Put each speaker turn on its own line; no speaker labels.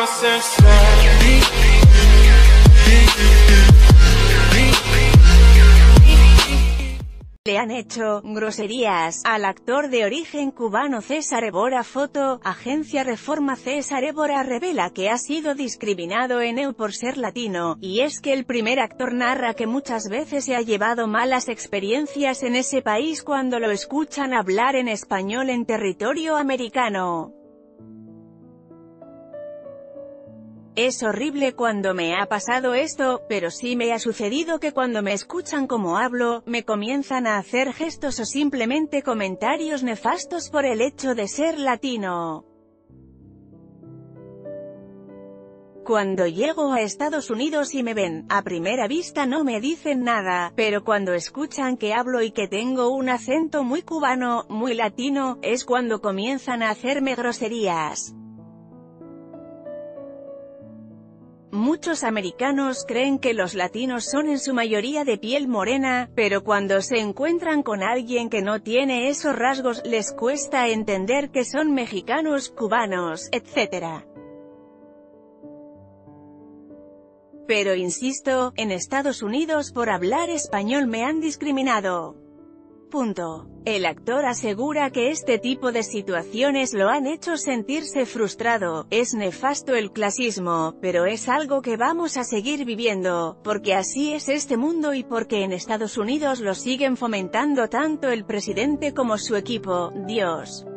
Le han hecho groserías al actor de origen cubano César Évora. Foto, Agencia Reforma. César Évora revela que ha sido discriminado en EU por ser latino, y es que el primer actor narra que muchas veces se ha llevado malas experiencias en ese país cuando lo escuchan hablar en español en territorio americano. Es horrible cuando me ha pasado esto, pero sí me ha sucedido que cuando me escuchan como hablo, me comienzan a hacer gestos o simplemente comentarios nefastos por el hecho de ser latino. Cuando llego a Estados Unidos y me ven, a primera vista no me dicen nada, pero cuando escuchan que hablo y que tengo un acento muy cubano, muy latino, es cuando comienzan a hacerme groserías. Muchos americanos creen que los latinos son en su mayoría de piel morena, pero cuando se encuentran con alguien que no tiene esos rasgos, les cuesta entender que son mexicanos, cubanos, etc. Pero insisto, en Estados Unidos por hablar español me han discriminado. Punto. El actor asegura que este tipo de situaciones lo han hecho sentirse frustrado. Es nefasto el clasismo, pero es algo que vamos a seguir viviendo, porque así es este mundo y porque en Estados Unidos lo siguen fomentando tanto el presidente como su equipo. Dios.